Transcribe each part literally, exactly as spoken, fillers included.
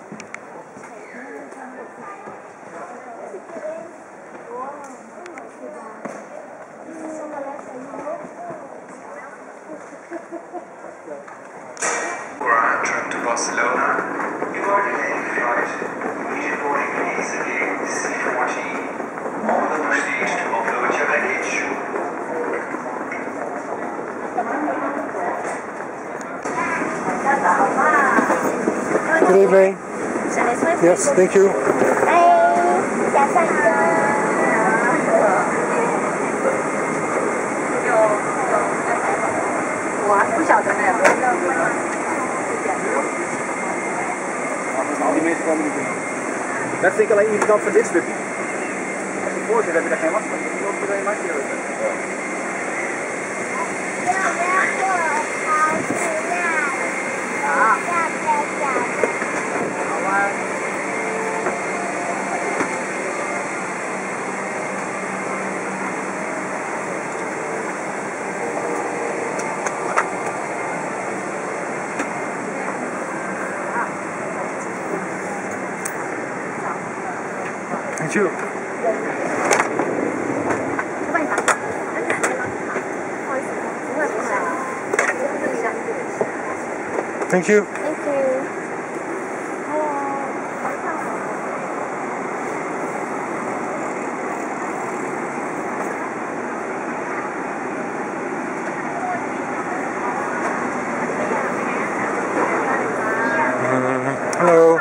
Trip to Barcelona, you are delaying flight. Immediate boarding please at gate C fourteen. All will proceed to offload your baggage. Good evening. Yes, thank you. Dat vind ik alleen irritant van dit stukje. Als je voor zit heb je daar geen last van. Je loopt er alleen maar hier. Thank you. Thank you. Thank you. Hello.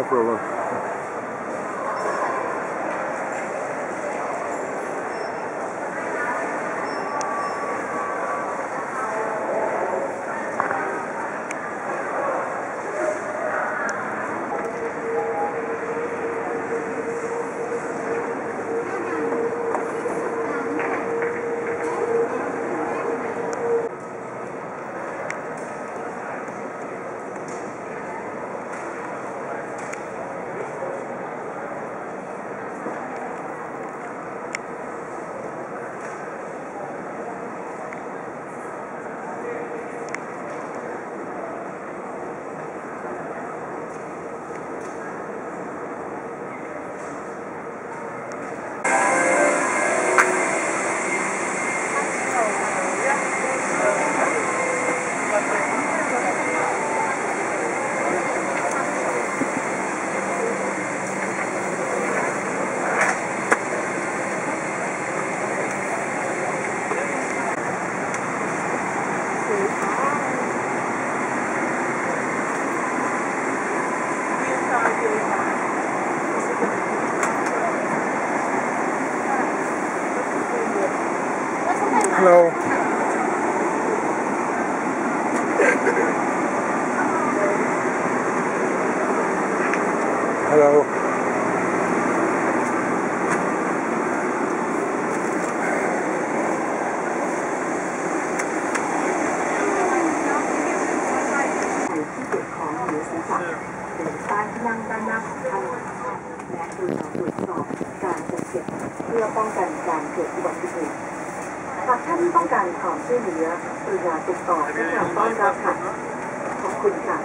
problem. Hello. Hello. เพื่อป้องกันการเกิดอุบัติเหตุหากท่านต้องการความช่วยเหลือกรุณาติดต่อที่ทางต้อนรับค่ะขอบคุณค่ะ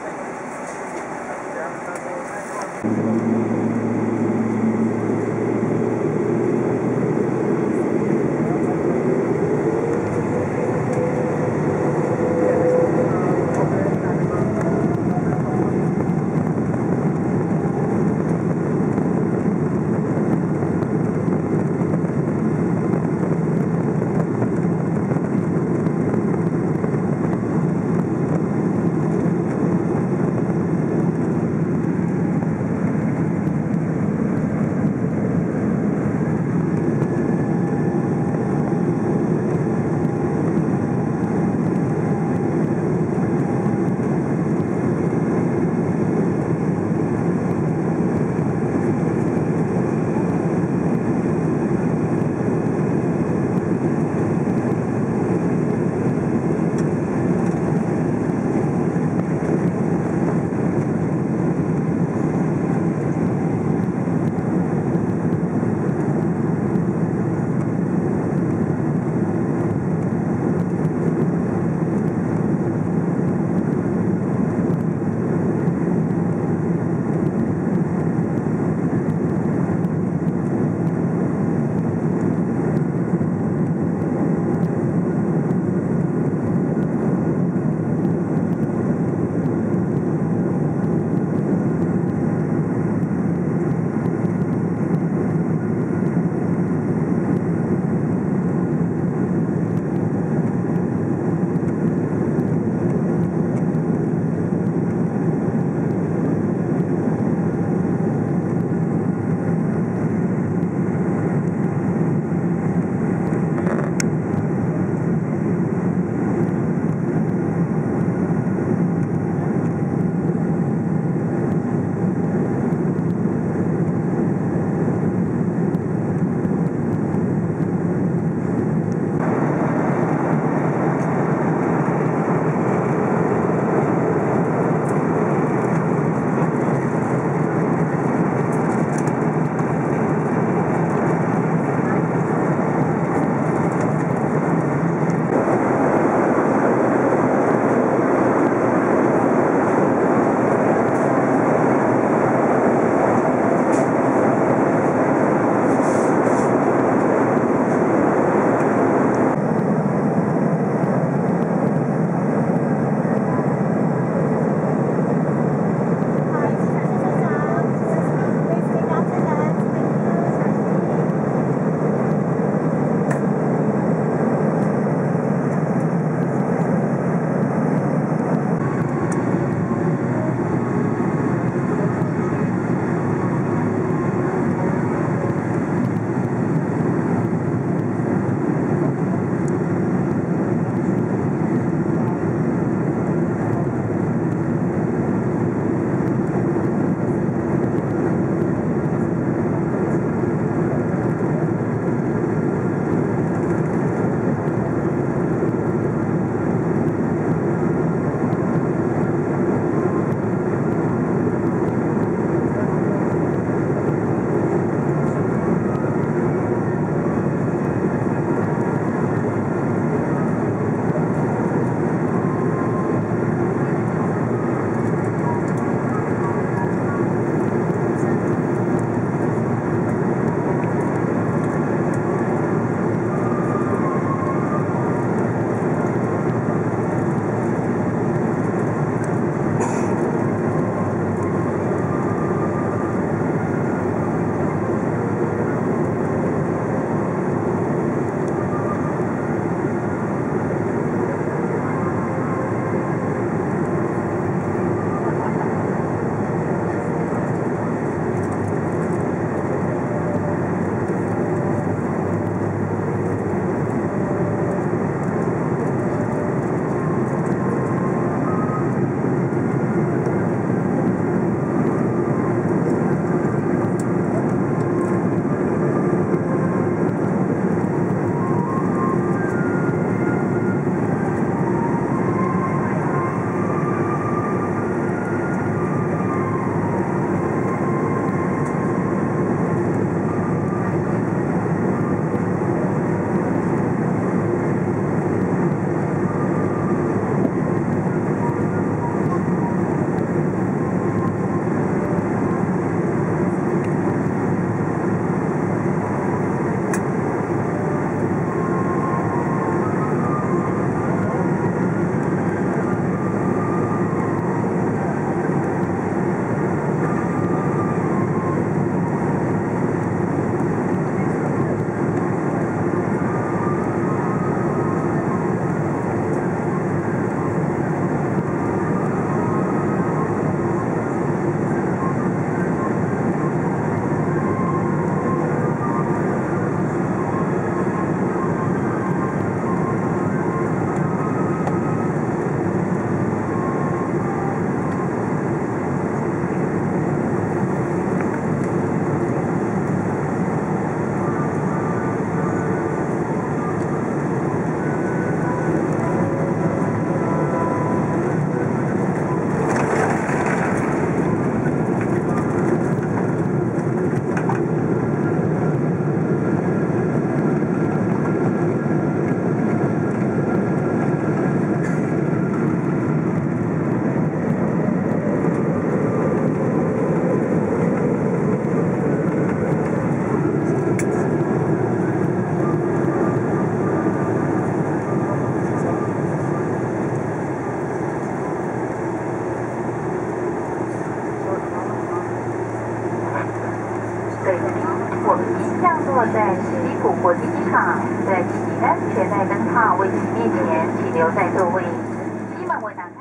飞机，我们即降落在西谷国际机场，在紧急安全带灯号为您面前，请留在座位。机门为打开。